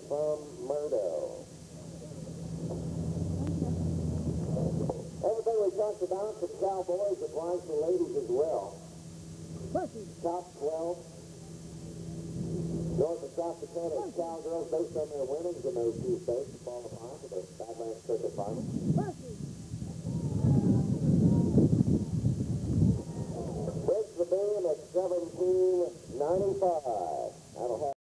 from Murdo. Everything we talked about for the Cowboys applies to the ladies as well. Top 12. North and South Dakota Cowgirls, based on their winnings in those two states, to qualify for the Badlands Circuit Final. Breaks the beam at 17.95. That'll have